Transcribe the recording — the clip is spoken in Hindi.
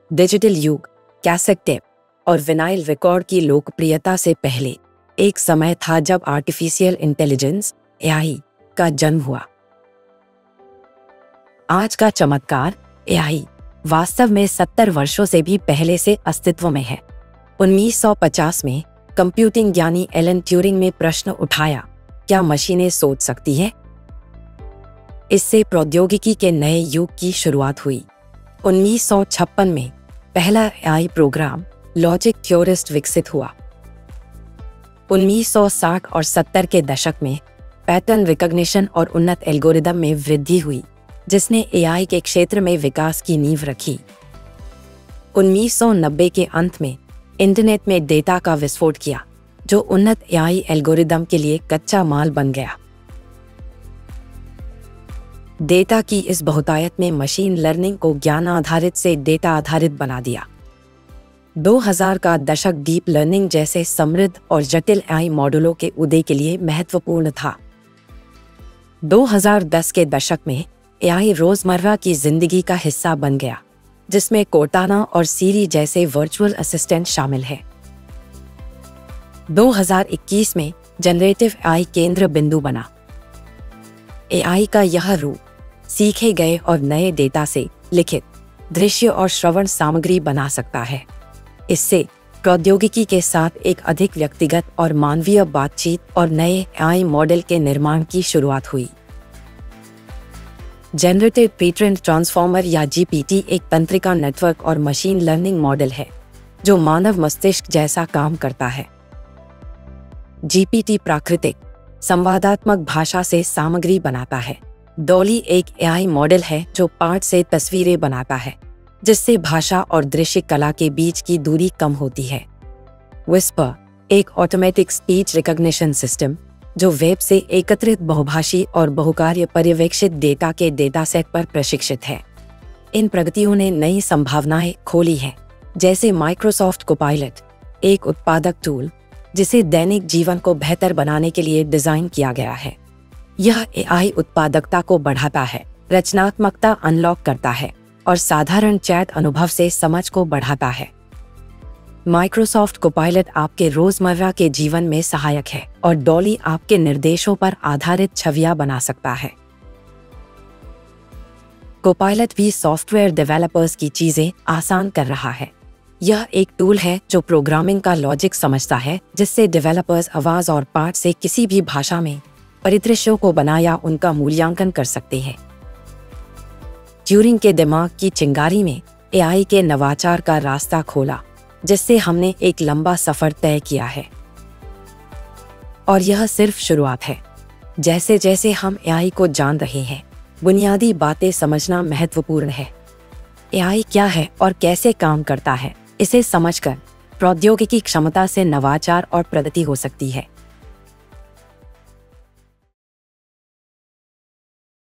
डिजिटल युग, कैसेट टेप और विनाइल रिकॉर्ड की लोकप्रियता से पहले एक समय था जब आर्टिफिशियल इंटेलिजेंस एआई का जन्म हुआ। आज का चमत्कार एआई वास्तव में 70 वर्षों से भी पहले से अस्तित्व में है। 1950 में कंप्यूटिंग ज्ञानी एलन ट्यूरिंग ने प्रश्न उठाया, क्या मशीनें सोच सकती हैं? इससे प्रौद्योगिकी के नए युग की शुरुआत हुई। 1956 में पहला एआई प्रोग्राम लॉजिक थ्योरिस्ट विकसित हुआ। 1960 और 70 के दशक में पैटर्न रिकॉग्निशन और उन्नत एल्गोरिदम में वृद्धि हुई, जिसने एआई के क्षेत्र में विकास की नींव रखी। 1990 के अंत में इंटरनेट में डेटा का विस्फोट किया, जो उन्नत एआई एल्गोरिदम के लिए कच्चा माल बन गया। डेटा की इस बहुतायत में मशीन लर्निंग को ज्ञान आधारित से डेटा आधारित बना दिया। 2000 का दशक डीप लर्निंग जैसे समृद्ध और जटिल एआई मॉडलों के उदय के लिए महत्वपूर्ण था। 2010 के दशक में एआई रोजमर्रा की जिंदगी का हिस्सा बन गया, जिसमें कोर्टाना और सीरी जैसे वर्चुअल असिस्टेंट शामिल है। 2021 में जनरेटिव एआई केंद्र बिंदु बना। एआई का यह रूप सीखे गए और नए डेटा से लिखित, दृश्य और श्रवण सामग्री बना सकता है। इससे प्रौद्योगिकी के साथ एक अधिक व्यक्तिगत और मानवीय बातचीत और नए एआई मॉडल के निर्माण की शुरुआत हुई। जनरेटिव प्री-ट्रेन्ड ट्रांसफॉर्मर या जीपीटी एक तंत्रिका नेटवर्क और मशीन लर्निंग मॉडल है जो मानव मस्तिष्क जैसा काम करता है। जीपीटी प्राकृतिक संवादात्मक भाषा से सामग्री बनाता है। डॉली एक एआई मॉडल है जो पाठ से तस्वीरें बनाता है, जिससे भाषा और दृश्य कला के बीच की दूरी कम होती है। विस्पर एक ऑटोमेटिक स्पीच रिकॉग्निशन सिस्टम जो वेब से एकत्रित बहुभाषी और बहुकार्य पर्यवेक्षित डेटा के डेटा सेट पर प्रशिक्षित है। इन प्रगतियों ने नई संभावनाएं खोली हैं, जैसे माइक्रोसॉफ्ट कोपायलट, एक उत्पादक टूल जिसे दैनिक जीवन को बेहतर बनाने के लिए डिजाइन किया गया है। यह एआई उत्पादकता को बढ़ाता है, रचनात्मकता अनलॉक करता है और साधारण चैट अनुभव से समझ को बढ़ाता है। माइक्रोसॉफ्ट कोपायलट आपके रोजमर्रा के जीवन में सहायक है और डॉली आपके निर्देशों पर आधारित छवियां बना सकता है। कोपायलट भी सॉफ्टवेयर डेवलपर्स की चीजें आसान कर रहा है। यह एक टूल है जो प्रोग्रामिंग का लॉजिक समझता है, जिससे डेवलपर्स आवाज और पाठ से किसी भी भाषा में परिदृश्यों को बना या उनका मूल्यांकन कर सकते हैं। ट्यूरिंग के दिमाग की चिंगारी में एआई के नवाचार का रास्ता खोला, जिससे हमने एक लंबा सफर तय किया है। और यह सिर्फ शुरुआत है। जैसे जैसे हम एआई को जान रहे हैं, बुनियादी बातें समझना महत्वपूर्ण है। एआई क्या है और कैसे काम करता है, इसे समझकर प्रौद्योगिकी क्षमता से नवाचार और प्रगति हो सकती है।